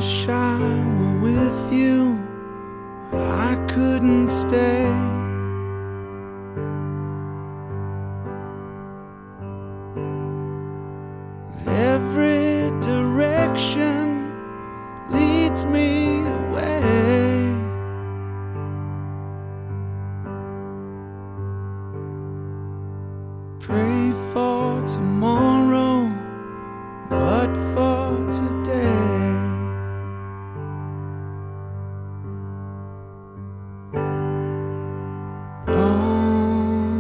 wish I were with you, but I couldn't stay. Every direction leads me away. Pray for tomorrow, but for today. All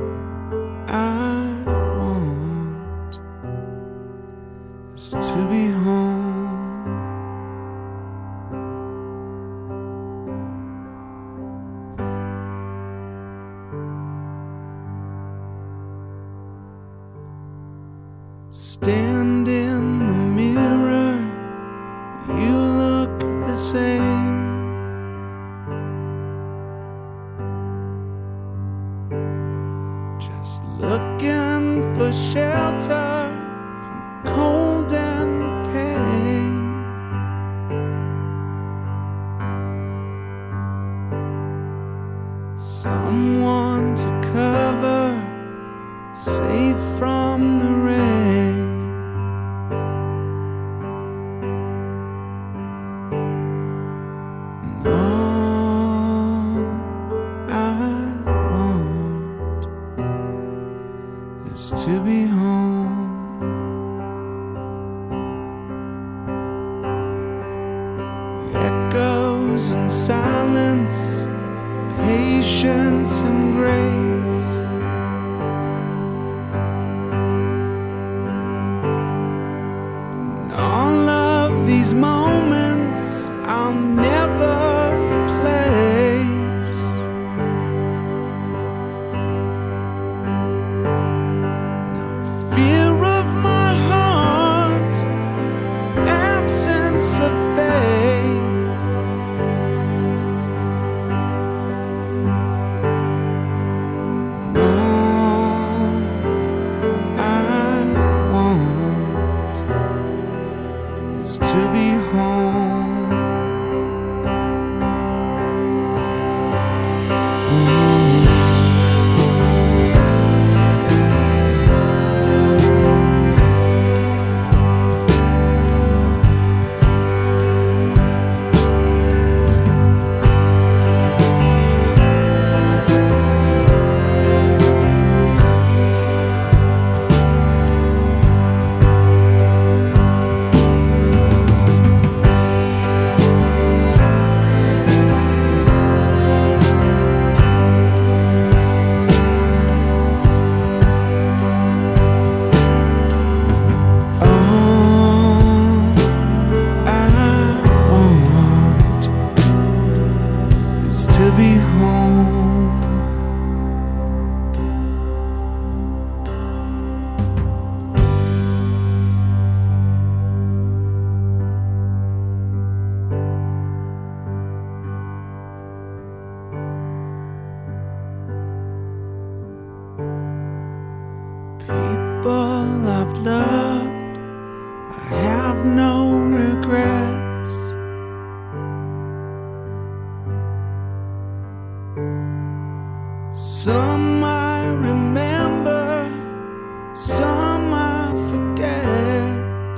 I want is to be home. Stand in the mirror, you look the same. Just looking for shelter from cold and pain. Someone to cover, safe from the rain. And all I want is to be home. Echoes and silence, patience and grace. And all of these moments I'll never replace. No fear of my heart, absence of faith. To be home. To be home. People I've loved, I have no regrets. Some I remember, some I forget.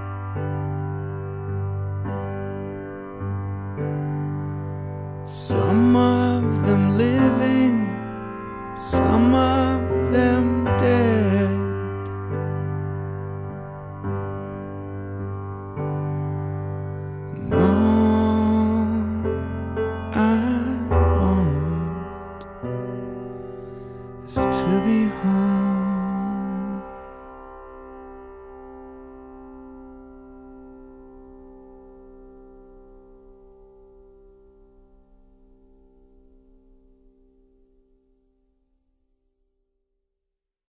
Some of them living, some of them dead. And all I want is to be